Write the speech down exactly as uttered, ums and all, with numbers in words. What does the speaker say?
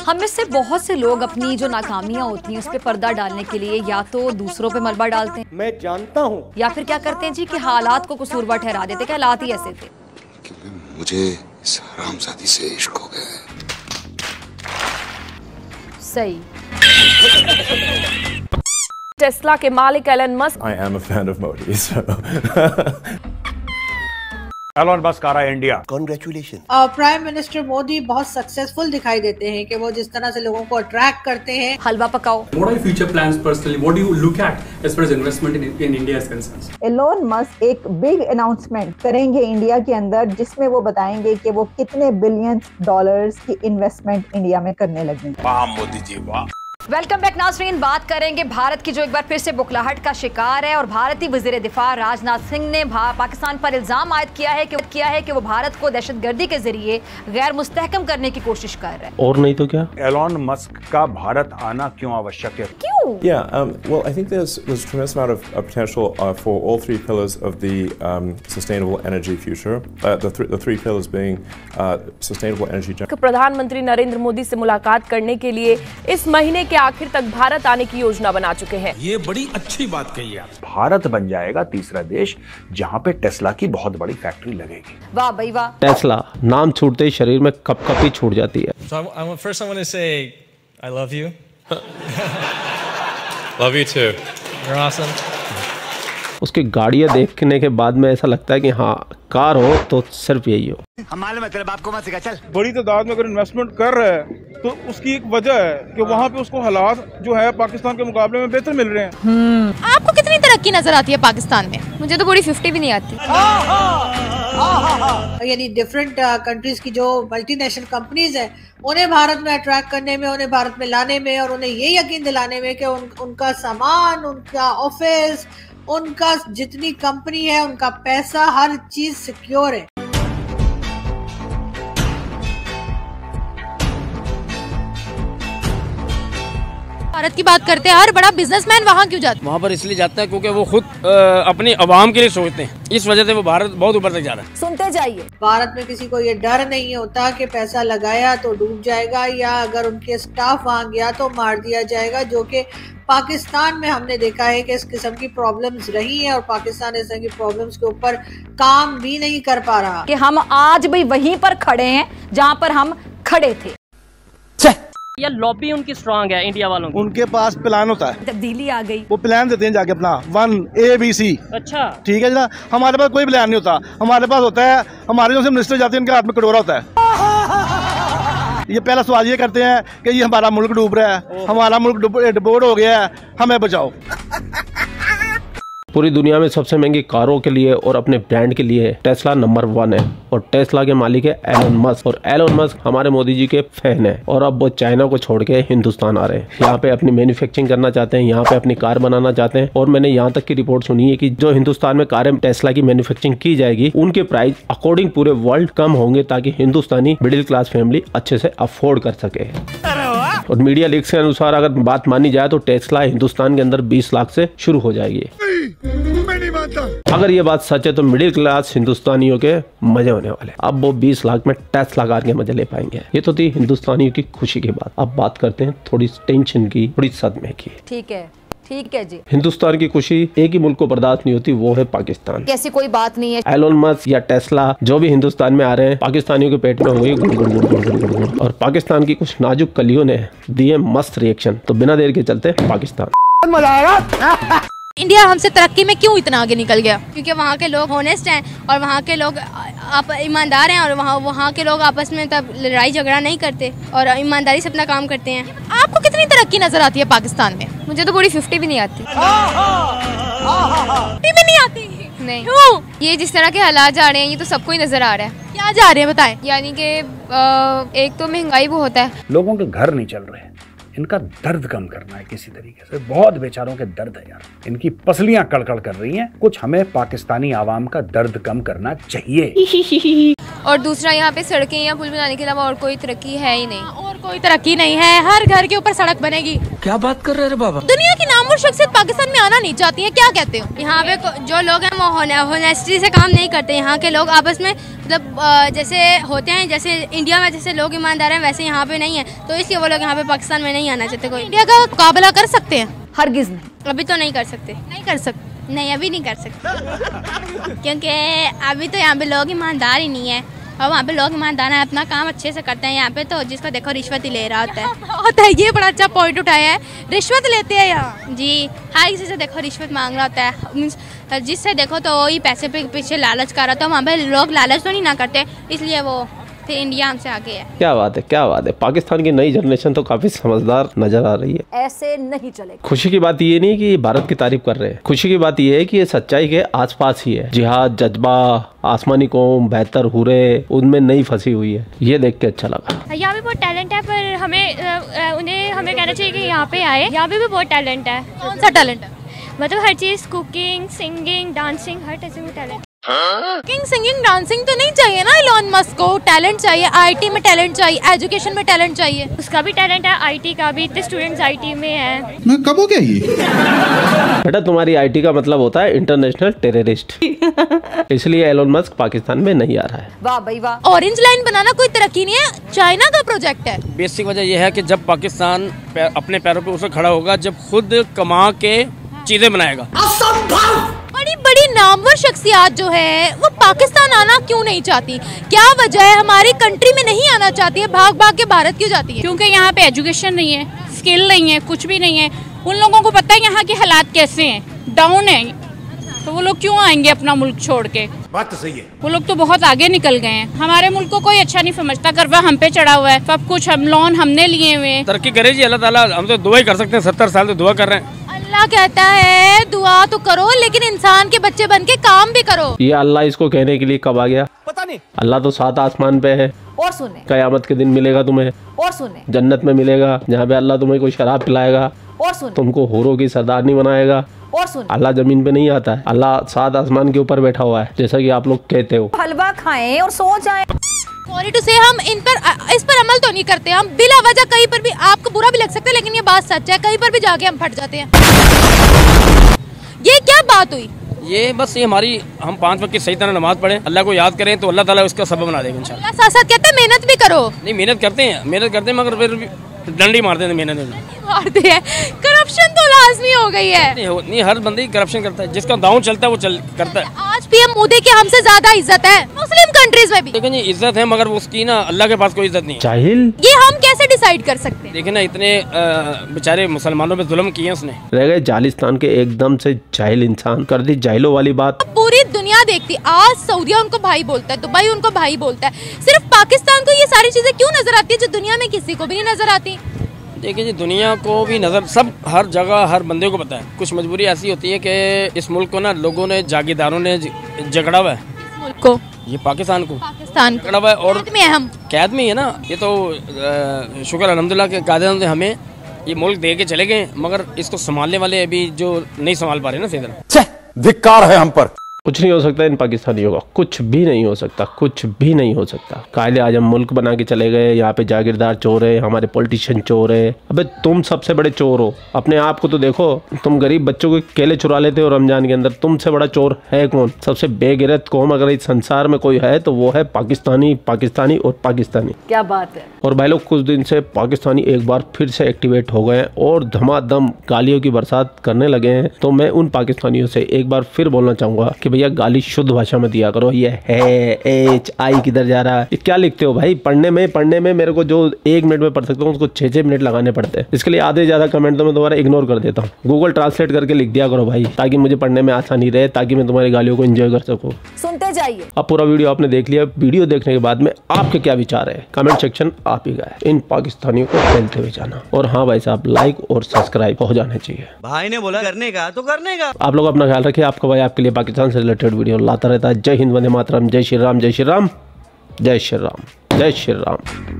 हम में से बहुत से लोग अपनी जो नाकामियां होती हैं उस पर पर्दा डालने के लिए या तो दूसरों पे मलबा डालते हैं, मैं जानता हूँ, या फिर क्या करते हैं जी कि हालात को कसूरवार ठहरा देते हैं कि हालात ही ऐसे थे। मुझे इस हरामजादी से इश्क हो गया है। सही। टेस्ला के मालिक Elon Musk. I am a fan of Modi, so Elon Musk आ रहा है India. Congratulations. Prime minister Modi बहुत सक्सेसफुल दिखाई देते हैं कि वो जिस तरह से लोगों को अट्रैक्ट करते हैं। हलवा पकाओ। What are your future plans personally? What do you look at as far as investment in, in India is concerned? Elon Musk एक बिग अनाउंसमेंट करेंगे इंडिया के अंदर, जिसमें वो बताएंगे कि वो कितने बिलियन डॉलर्स की इन्वेस्टमेंट इंडिया में करने लगे। वाह मोदी जी वाह। वेलकम बैक नाज़रीन। बात करेंगे भारत की जो एक बार फिर से बुखलाहट का शिकार है और भारतीय वजीर दिफा राजनाथ सिंह ने पाकिस्तान पर इल्जाम आयद किया है कि किया है कि वो भारत को दहशतगर्दी के जरिए गैर मुस्तहकम करने की कोशिश कर रहा है। और नहीं तो क्या? एलन मस्क का भारत आना क्यों आवश्यक है? क्यों? Yeah, um, well, I think there's there's a tremendous amount of uh, potential uh, for all three pillars of the um, sustainable energy future. Uh, the, th the three pillars being uh, sustainable energy. प्रधानमंत्री नरेंद्र मोदी से मुलाकात करने के लिए इस महीने के आखिर तक भारत आने की योजना बना चुके हैं। ये बड़ी अच्छी बात कही है। भारत बन जाएगा तीसरा देश जहां पे टेस्ला की बहुत बड़ी फैक्ट्री लगेगी। वाह भाई वाह। टेस्ला नाम छूटते ही शरीर में कपकपी छूट जाती है। So I want first I want to say I love you. Love you too. You're awesome. उसकी गाड़ियां देखने के बाद में ऐसा लगता है कि हाँ, कार हो तो सिर्फ यही हो। हम मालूम है तेरे बाप को मत सिखा चल। बड़ी तादाद में अगर इन्वेस्टमेंट कर रहा है तो उसकी एक वजह है कि वहाँ पे उसको हालात जो है पाकिस्तान के मुकाबले में बेहतर मिल रहे हैं। आपको कितनी तरक्की नजर आती है पाकिस्तान में? मुझे तो पूरी फिफ्टी भी नहीं आती। यानी डिफरेंट कंट्रीज की जो मल्टीनेशनल कंपनीज हैं उन्हें भारत में अट्रैक्ट करने में, उन्हें भारत में लाने में और उन्हें ये यकीन दिलाने में कि उन, उनका सामान, उनका ऑफिस, उनका जितनी कंपनी है, उनका पैसा, हर चीज सिक्योर है। भारत की बात करते हैं, हर बड़ा बिजनेसमैन वहाँ क्यों जाता है? वहाँ पर इसलिए जाता है क्योंकि वो खुद आ, अपनी आवाम के लिए सोचते हैं। इस वजह से वो भारत बहुत ऊपर तक जा रहा है। सुनते जाइए। भारत में किसी को ये डर नहीं होता कि पैसा लगाया तो डूब जाएगा या अगर उनके स्टाफ वहाँ गया तो मार दिया जाएगा, जो कि पाकिस्तान में हमने देखा है कि इस किस्म की प्रॉब्लम्स रही हैं और पाकिस्तान इस तरह की प्रॉब्लम्स के ऊपर काम भी नहीं कर पा रहा। कि हम आज भी वहीं पर खड़े हैं जहाँ पर हम खड़े थे। या लॉबी उनकी स्ट्रांग है इंडिया वालों की। उनके पास प्लान होता है, तब्दीली आ गई, वो प्लान देते हैं जाके अपना वन ए बी सी। अच्छा ठीक है जना, हमारे पास कोई प्लान नहीं होता। हमारे पास होता है, हमारे जो से मिनिस्टर जाते हैं उनके हाथ में कटोरा होता है। ये पहला सवाल ये करते हैं कि ये हमारा मुल्क डूब रहा है, हमारा मुल्क डिबोर्ड हो गया है, हमें बचाओ। पूरी दुनिया में सबसे महंगी कारों के लिए और अपने ब्रांड के लिए टेस्ला नंबर वन है और टेस्ला के मालिक है एलन मस्क और एलन मस्क हमारे मोदी जी के फैन है और अब वो चाइना को छोड़ के हिंदुस्तान आ रहे हैं। यहाँ पे अपनी मैन्युफैक्चरिंग करना चाहते हैं, यहाँ पे अपनी कार बनाना चाहते हैं और मैंने यहाँ तक की रिपोर्ट सुनी है कि जो हिंदुस्तान में कारें टेस्ला की मैन्युफैक्चरिंग की जाएगी उनके प्राइस अकॉर्डिंग पूरे वर्ल्ड कम होंगे ताकि हिंदुस्तानी मिडिल क्लास फैमिली अच्छे से अफोर्ड कर सके। और मीडिया लीक्स के अनुसार अगर बात मानी जाए तो टेस्ला हिंदुस्तान के अंदर बीस लाख से शुरू हो जाएगी। मैं नहीं मानता। अगर ये बात सच है तो मिडिल क्लास हिंदुस्तानियों के मजे होने वाले। अब वो बीस लाख में टेस्ला कार के मजे ले पाएंगे। ये तो थी हिंदुस्तानियों की खुशी की बात। अब बात करते हैं थोड़ी टेंशन की, थोड़ी सदमे की। ठीक है ठीक है जी। हिंदुस्तान की खुशी एक ही मुल्क को बर्दाश्त नहीं होती, वो है पाकिस्तान। ऐसी कोई बात नहीं है। एलोन मस्क या टेस्ला जो भी हिंदुस्तान में आ रहे हैं, पाकिस्तानियों के पेट में होंगे गुड़ गुड़ गुड़ गुड़ गुड़ गुड़ गुड़। और पाकिस्तान की कुछ नाजुक कलियों ने दिए मस्त रिएक्शन। तो बिना देर के चलते पाकिस्तान। मजा आएगा। इंडिया हमसे तरक्की में क्यों इतना आगे निकल गया? क्योंकि वहाँ के लोग ऑनेस्ट हैं और वहाँ के लोग आप ईमानदार हैं और वहाँ वहाँ के लोग आपस में तब लड़ाई झगड़ा नहीं करते और ईमानदारी से अपना काम करते हैं। आपको कितनी तरक्की नजर आती है पाकिस्तान में? मुझे तो पूरी फिफ्टी भी नहीं आती। फिफ्टी भी नहीं आती? नहीं। क्यों? ये जिस तरह के हालात जा रहे हैं ये तो सबको ही नजर आ रहा है। क्या जा रहे हैं बताएं? यानी कि एक तो महंगाई बहुत है, लोगों के घर नहीं चल रहे हैं, इनका दर्द कम करना है किसी तरीके से। बहुत बेचारों के दर्द है यार, इनकी पसलियां कड़कड़ कर रही हैं। कुछ हमें पाकिस्तानी आवाम का दर्द कम करना चाहिए। और दूसरा यहाँ पे सड़कें या पुल बनाने के अलावा और कोई तरक्की है ही नहीं। और कोई तरक्की नहीं है, हर घर के ऊपर सड़क बनेगी। क्या बात कर रहे हैं बाबा? दुनिया की नामुमकिन नामवर शख्सियत पाकिस्तान में आना नहीं चाहती है, क्या कहते हो? यहाँ पे जो लोग हैं वो होनेस्टी से काम नहीं करते। यहाँ के लोग आपस में मतलब जैसे होते हैं, जैसे इंडिया में जैसे लोग ईमानदार हैं वैसे यहाँ पे नहीं है, तो इसलिए वो लोग यहाँ पे पाकिस्तान में नहीं आना चाहते। कोई इंडिया का मुकाबला कर सकते हैं? हरगिज नहीं, अभी तो नहीं कर सकते। नहीं कर सकते नहीं अभी नहीं कर सकते क्योंकि अभी तो यहाँ पे लोग ईमानदार ही नहीं है, और वहाँ पे लोग ईमानदार हैं, अपना काम अच्छे से करते हैं। यहाँ पे तो जिसको देखो रिश्वत ही ले रहा होता है होता है ये बड़ा अच्छा पॉइंट उठाया है, रिश्वत लेते हैं यहाँ जी। हर किसी से देखो रिश्वत मांग रहा होता है, मीन्स जिससे देखो तो वही पैसे पे पीछे लालच कर रहा था। वहाँ पे लोग लालच तो नहीं ना करते, इसलिए वो फिर इंडिया हमसे आगे है। क्या बात है, क्या बात है। पाकिस्तान की नई जनरेशन तो काफी समझदार नजर आ रही है। ऐसे नहीं चलेगा। खुशी की बात ये नहीं कि भारत की तारीफ कर रहे हैं, खुशी की बात ये है कि ये सच्चाई के आसपास ही है। जिहाद, जज्बा, आसमानी कौम, बेहतर हुरे, उनमें नहीं फंसी हुई है। ये देख के अच्छा लगा। यहाँ पे बहुत टैलेंट है, पर हमें उन्हें हमें कहना चाहिए कि यहाँ पे आए। यहाँ पे भी बहुत टैलेंट है। कौन सा टैलेंट है? मतलब हर चीज, कुकिंग, सिंगिंग, डांसिंग, हर तरह में टैलेंट। कुकिंग, सिंगिंग, डांसिंग तो नहीं चाहिए ना इलॉन मस्क को। टैलेंट चाहिए, आईटी में टैलेंट चाहिए, एजुकेशन में टैलेंट चाहिए। उसका भी टैलेंट है, आईटी का भी। इतने स्टूडेंट्स आईटी में हैं। मैं कब हो गया ये? बेटा तुम्हारी आईटी का मतलब होता है इंटरनेशनल टेररिस्ट, इसलिए एलोन मस्क पाकिस्तान में नहीं आ रहा है। वाह भाई वाह। ऑरेंज लाइन बनाना कोई तरक्की नहीं है, चाइना का प्रोजेक्ट है। बेसिक वजह यह है कि जब पाकिस्तान अपने पैरों पे उसे खड़ा होगा, जब खुद कमा के चीजें बनाएगा। बड़ी बड़ी नामवर शख्सियत जो है वो पाकिस्तान आना क्यों नहीं चाहती? क्या वजह है? हमारी कंट्री में नहीं आना चाहती है, भाग भाग के भारत क्यों जाती है? क्योंकि यहाँ पे एजुकेशन नहीं है, स्किल नहीं है, कुछ भी नहीं है। उन लोगों को पता है यहाँ के हालात कैसे हैं, डाउन है, तो वो लोग क्यों आएंगे अपना मुल्क छोड़ के? बात तो सही है। वो लोग तो बहुत आगे निकल गए हैं। हमारे मुल्क को कोई अच्छा नहीं समझता, करवा हम पे चढ़ा हुआ है, सब कुछ हम लोन हमने लिए हुए हैं। तरक्की करे जी अल्लाह ताला, हम तो दुआ ही कर सकते हैं। सत्तर साल तो दुआ कर रहे हैं। अल्लाह कहता है दुआ तो करो, लेकिन इंसान के बच्चे बन के काम भी करो। ये अल्लाह इसको कहने के लिए कब आ गया पता नहीं। अल्लाह तो सात आसमान पे है। और सुने, कयामत के दिन मिलेगा तुम्हें। और सुने, जन्नत में मिलेगा, जहाँ पे अल्लाह तुम्हें कोई शराब पिलाएगा। और सुने, तुमको हूरों की सरदारनी बनाएगा। और सुने, अल्लाह जमीन पे नहीं आता है, अल्लाह सात आसमान के ऊपर बैठा हुआ है, जैसा कि आप लोग कहते हो। हलवा खाएं और सो जाएं। सॉरी टू से हम इन पर इस पर अमल तो नहीं करते। हम बिला वजह कहीं पर भी, आपको बुरा भी लग सकता है लेकिन ये बात सच है, कहीं पर भी जाके हम फट जाते हैं। ये क्या बात हुई? ये बस ये हमारी, हम पांच वक्त की सही तरह नमाज पढ़ें, अल्लाह को याद करें तो अल्लाह ताला उसका सबब बना देगा इंशाल्लाह। साथ साथ कहते हैं मेहनत भी करो। नहीं मेहनत करते हैं, मेहनत करते हैं, मगर फिर डंडी मारते हैं मेहनत में। मारते हैं। करप्शन तो लाजमी हो गई है। नहीं, हो, नहीं हर बंदे करप्शन करता है, जिसका दांव चलता है वो चल करता है। आज पीएम मोदी की हमसे ज्यादा इज्जत है मुस्लिम कंट्रीज में भी। लेकिन ये इज्जत है, मगर उसकी ना अल्लाह के पास कोई इज्जत नहीं है। जाहिल, ये हम कैसे डिसाइड कर सकते हैं? देखिए ना, इतने बेचारे मुसलमानों पे जुल्म किए उसने। रह गए जालिस्तान के एकदम से जाहिल इंसान, कर दी जाहिलों वाली बात। पूरी दुनिया देखती, आज सऊदीया उनको भाई बोलता है, दुबई उनको भाई बोलता है, सिर्फ पाकिस्तान को ये सारी चीजें क्यों नजर आती है जो दुनिया में किसी को भी नहीं नजर आती? देखिए जी, दुनिया को भी नजर, सब हर जगह हर बंदे को पता है। कुछ मजबूरी ऐसी होती है कि इस मुल्क को ना लोगों ने, जागीरदारों ने झगड़ा हुआ है। मुल्क को, ये पाकिस्तान को पाकिस्तान झगड़ा हुआ है, और कैद में है हम, कैद में है ना। ये तो शुक्र अल्हम्दुलिल्लाह के कायदे ने हमें ये मुल्क दे के चले गए, मगर इसको संभालने वाले अभी जो नहीं संभाल पा रहे ना, सीधा धिक्कार है हम पर। कुछ नहीं हो सकता इन पाकिस्तानियों का, कुछ भी नहीं हो सकता, कुछ भी नहीं हो सकता। कायदे आजम मुल्क बना के चले गए, यहाँ पे जागीरदार चोर है, हमारे पॉलिटिशियन चोर है। अबे तुम सबसे बड़े चोर हो, अपने आप को तो देखो। तुम गरीब बच्चों के केले चुरा लेते हो रमजान के अंदर, तुमसे बड़ा चोर है कौन? सबसे बेगैरत कौम अगर इस संसार में कोई है तो वो है पाकिस्तानी, पाकिस्तानी और पाकिस्तानी। क्या बात है। और भाई लोग, कुछ दिन से पाकिस्तानी एक बार फिर से एक्टिवेट हो गए और धमाधम गालियों की बरसात करने लगे हैं। तो मैं उन पाकिस्तानियों से एक बार फिर बोलना चाहूंगा कि भैया गाली शुद्ध भाषा में दिया करो। ये है, एच आई किधर जा रहा है, ये क्या लिखते हो भाई? पढ़ने में पढ़ने में मेरे को जो एक मिनट में पढ़ सकता हूँ उसको छह छह मिनट लगाने पड़ते हैं। इसके लिए आधे ज्यादा कमेंट तो मैं तुम्हारा इग्नोर कर देता हूँ। गूगल ट्रांसलेट करके लिख दिया करो भाई, ताकि मुझे पढ़ने में आसानी रहे, ताकि मैं तुम्हारी गालियों को एंजॉय कर सकूँ। सुनते जाइए। अब पूरा वीडियो आपने देख लिया, वीडियो देखने के बाद में आपके क्या विचार है कमेंट सेक्शन आप ही का है। इन पाकिस्तानियों को फैलते हुए जाना, और हाँ भाई साहब, लाइक और सब्सक्राइब हो जाने चाहिए। भाई ने बोला करने का तो करने का। आप लोग अपना ख्याल रखिए। आपका भाई आपके लिए पाकिस्तान से रिलेटेड वीडियो लाता रहता है। जय हिंद, वंदे मातरम, जय श्री राम, जय श्री राम, जय श्री राम, जय श्री राम।